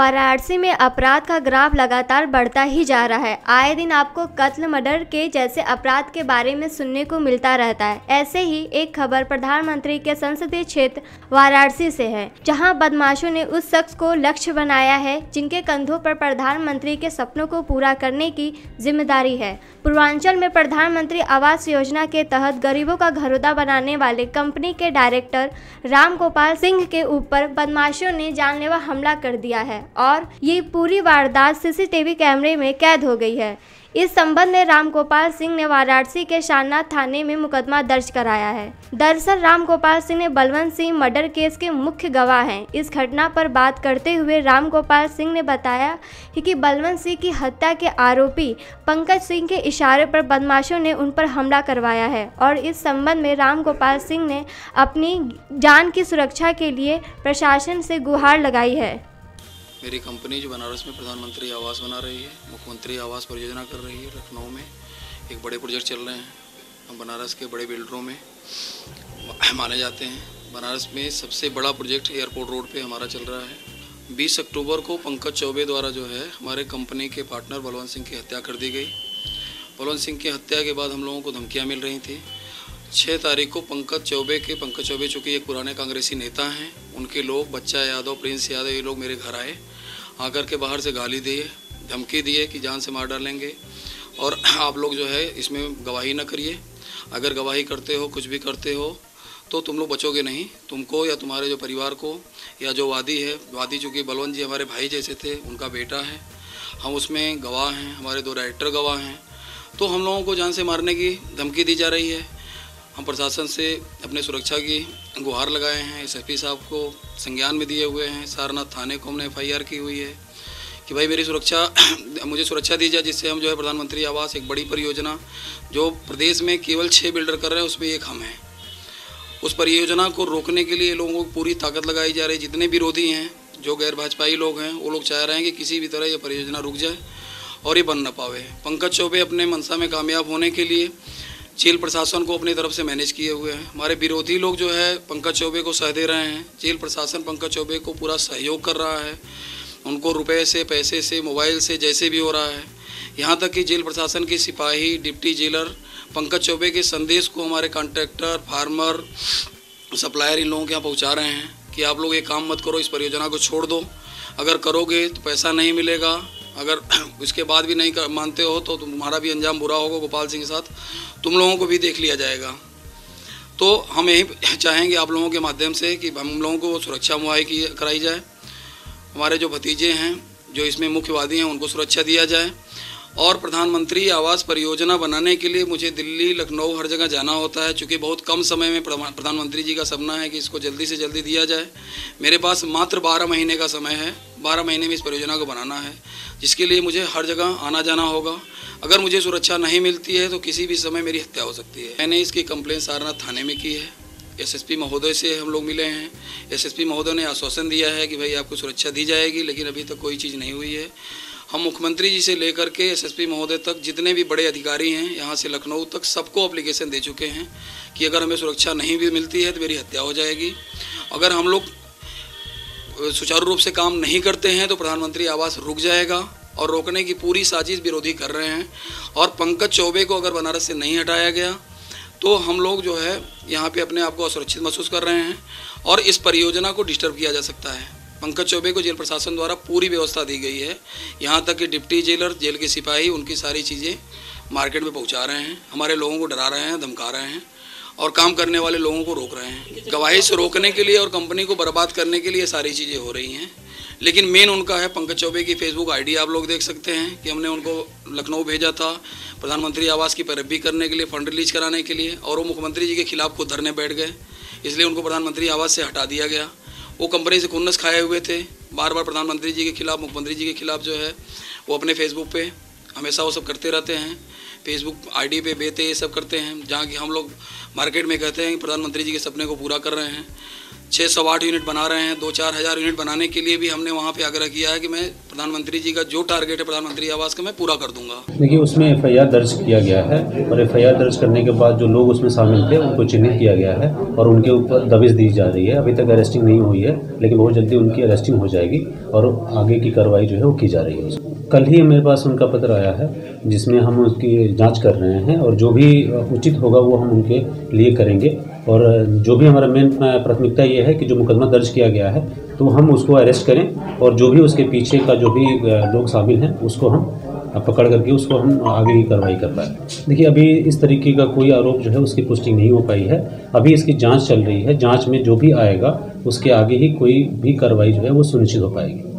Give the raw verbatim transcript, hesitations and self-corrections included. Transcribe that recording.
वाराणसी में अपराध का ग्राफ लगातार बढ़ता ही जा रहा है। आए दिन आपको कत्ल, मर्डर के जैसे अपराध के बारे में सुनने को मिलता रहता है। ऐसे ही एक खबर प्रधानमंत्री के संसदीय क्षेत्र वाराणसी से है, जहां बदमाशों ने उस शख्स को लक्ष्य बनाया है जिनके कंधों पर प्रधानमंत्री के सपनों को पूरा करने की जिम्मेदारी है। पूर्वांचल में प्रधानमंत्री आवास योजना के तहत गरीबों का घरौंदा बनाने वाले कंपनी के डायरेक्टर राम गोपाल सिंह के ऊपर बदमाशों ने जानलेवा हमला कर दिया है और ये पूरी वारदात सीसीटीवी कैमरे में कैद हो गई है। इस संबंध में राम गोपाल सिंह ने वाराणसी के शारनाथ थाने में मुकदमा दर्ज कराया है। दरअसल राम गोपाल सिंह ने बलवंत सिंह मर्डर केस के मुख्य गवाह हैं। इस घटना पर बात करते हुए राम गोपाल सिंह ने बताया कि बलवंत सिंह की हत्या के आरोपी पंकज सिंह के इशारे पर बदमाशों ने उन पर हमला करवाया है और इस संबंध में राम गोपाल सिंह ने अपनी जान की सुरक्षा के लिए प्रशासन से गुहार लगाई है। मेरी कंपनी जो बनारस में प्रधानमंत्री आवास बना रही है, मुख्यमंत्री आवास परियोजना कर रही है, लखनऊ में एक बड़े प्रोजेक्ट चल रहे हैं। हम बनारस के बड़े बिल्डरों में माने जाते हैं। बनारस में सबसे बड़ा प्रोजेक्ट एयरपोर्ट रोड पे हमारा चल रहा है। बीस अक्टूबर को पंकज चौबे द्वारा जो है हमारे कंपनी के पार्टनर बलवंत सिंह की हत्या कर दी गई। बलवंत सिंह की हत्या के बाद हम लोगों को धमकियाँ मिल रही थी। छः तारीख को पंकज चौबे के पंकज चौबे चूँकि एक पुराने कांग्रेसी नेता हैं, उनके लोग बच्चा यादव, प्रिंस यादव, ये लोग मेरे घर आए, आकर के बाहर से गाली दिए, धमकी दिए कि जान से मार डालेंगे और आप लोग जो है इसमें गवाही न करिए। अगर गवाही करते हो, कुछ भी करते हो तो तुम लोग बचोगे नहीं। तुमको या तुम्हारे जो परिवार को या जो वादी है, वादी चूँकि बलवंत जी हमारे भाई जैसे थे, उनका बेटा है, हम उसमें गवाह हैं, हमारे दो डायरेक्टर गवाह हैं। तो हम लोगों को जान से मारने की धमकी दी जा रही है। हम प्रशासन से अपने सुरक्षा की गुहार लगाए हैं। एसएसपी साहब को संज्ञान में दिए हुए हैं। सारनाथ थाने को हमने एफआईआर की हुई है कि भाई मेरी सुरक्षा मुझे सुरक्षा दी जाए, जिससे हम जो है प्रधानमंत्री आवास एक बड़ी परियोजना जो प्रदेश में केवल छः बिल्डर कर रहे हैं, उसमें एक हम हैं। उस परियोजना को रोकने के लिए लोगों को पूरी ताकत लगाई जा रही है। जितने विरोधी हैं, जो गैर भाजपाई लोग हैं, वो लोग चाह रहे हैं कि किसी भी तरह ये परियोजना रुक जाए और ये बन न पावे। पंकज चौबे अपने मंशा में कामयाब होने के लिए जेल प्रशासन को अपनी तरफ से मैनेज किए हुए हैं। हमारे विरोधी लोग जो है पंकज चौबे को सह दे रहे हैं। जेल प्रशासन पंकज चौबे को पूरा सहयोग कर रहा है, उनको रुपए से, पैसे से, मोबाइल से, जैसे भी हो रहा है। यहाँ तक कि जेल प्रशासन के सिपाही, डिप्टी जेलर पंकज चौबे के संदेश को हमारे कॉन्ट्रैक्टर, फार्मर, सप्लायर इन लोगों के यहाँ पहुँचा रहे हैं कि आप लोग ये काम मत करो, इस परियोजना को छोड़ दो। अगर करोगे तो पैसा नहीं मिलेगा, अगर इसके बाद भी नहीं मानते हो तो तुम्हारा भी अंजाम बुरा होगा। गोपाल सिंह के साथ तुम लोगों को भी देख लिया जाएगा। तो हम यही चाहेंगे आप लोगों के माध्यम से कि हम लोगों को सुरक्षा मुहैया कराई जाए। हमारे जो भतीजे हैं, जो इसमें मुख्यवादी हैं, उनको सुरक्षा दिया जाए। और प्रधानमंत्री आवास परियोजना बनाने के लिए मुझे दिल्ली, लखनऊ, हर जगह जाना होता है, चूँकि बहुत कम समय में प्रधानमंत्री जी का सपना है कि इसको जल्दी से जल्दी दिया जाए। मेरे पास मात्र बारह महीने का समय है। बारह महीने में इस परियोजना को बनाना है, जिसके लिए मुझे हर जगह आना जाना होगा। अगर मुझे सुरक्षा नहीं मिलती है तो किसी भी समय मेरी हत्या हो सकती है। मैंने इसकी कंप्लेन सारनाथ थाने में की है। एसएसपी महोदय से हम लोग मिले हैं। एसएसपी महोदय ने आश्वासन दिया है कि भाई आपको सुरक्षा दी जाएगी, लेकिन अभी तक कोई चीज़ नहीं हुई है। हम मुख्यमंत्री जी से लेकर के एसएसपी महोदय तक जितने भी बड़े अधिकारी हैं, यहाँ से लखनऊ तक, सबको एप्लीकेशन दे चुके हैं कि अगर हमें सुरक्षा नहीं भी मिलती है तो मेरी हत्या हो जाएगी। अगर हम लोग सुचारू रूप से काम नहीं करते हैं तो प्रधानमंत्री आवास रुक जाएगा और रोकने की पूरी साजिश विरोधी कर रहे हैं। और पंकज चौबे को अगर बनारस से नहीं हटाया गया तो हम लोग जो है यहाँ पे अपने आप को असुरक्षित महसूस कर रहे हैं और इस परियोजना को डिस्टर्ब किया जा सकता है। पंकज चौबे को जेल प्रशासन द्वारा पूरी व्यवस्था दी गई है। यहाँ तक कि डिप्टी जेलर, जेल के सिपाही, उनकी सारी चीज़ें मार्केट में पहुँचा रहे हैं। हमारे लोगों को डरा रहे हैं, धमका रहे हैं और काम करने वाले लोगों को रोक रहे हैं। गवाही से रोकने के लिए और कंपनी को बर्बाद करने के लिए सारी चीज़ें हो रही हैं। लेकिन मेन उनका है पंकज चौबे की फेसबुक आईडी आप लोग देख सकते हैं कि हमने उनको लखनऊ भेजा था प्रधानमंत्री आवास की पैरवी करने के लिए, फंड रिलीज कराने के लिए, और वो मुख्यमंत्री जी के खिलाफ खुद धरने बैठ गए। इसलिए उनको प्रधानमंत्री आवास से हटा दिया गया। वो कंपनी से खुन्नस खाए हुए थे, बार बार प्रधानमंत्री जी के खिलाफ, मुख्यमंत्री जी के खिलाफ जो है वो अपने फेसबुक पे हमेशा वो सब करते रहते हैं। फेसबुक आईडी पे बेते ये सब करते हैं, जहाँ कि हम लोग मार्केट में कहते हैं कि प्रधानमंत्री जी के सपने को पूरा कर रहे हैं। छः सौ आठ यूनिट बना रहे हैं। दो चार हज़ार यूनिट बनाने के लिए भी हमने वहाँ पे आग्रह किया है कि मैं प्रधानमंत्री जी का जो टारगेट है प्रधानमंत्री आवास का मैं पूरा कर दूंगा। देखिए, उसमें एफ आई आर दर्ज किया गया है और एफ आई आर दर्ज करने के बाद जो लोग उसमें शामिल थे उनको चिन्हित किया गया है और उनके ऊपर दबिश दी जा रही है। अभी तक अरेस्टिंग नहीं हुई है, लेकिन बहुत जल्दी उनकी अरेस्टिंग हो जाएगी और आगे की कार्रवाई जो है वो की जा रही है। कल ही मेरे पास उनका पत्र आया है जिसमें हम उसकी जांच कर रहे हैं और जो भी उचित होगा वो हम उनके लिए करेंगे। और जो भी हमारा मेन प्राथमिकता ये है कि जो मुकदमा दर्ज किया गया है तो हम उसको अरेस्ट करें और जो भी उसके पीछे का जो भी लोग शामिल हैं उसको हम पकड़ करके उसको हम आगे की कार्रवाई कर पाए। देखिए, अभी इस तरीके का कोई आरोप जो है उसकी पुष्टि नहीं हो पाई है। अभी इसकी जांच चल रही है। जांच में जो भी आएगा उसके आगे ही कोई भी कार्रवाई जो है वो सुनिश्चित हो पाएगी।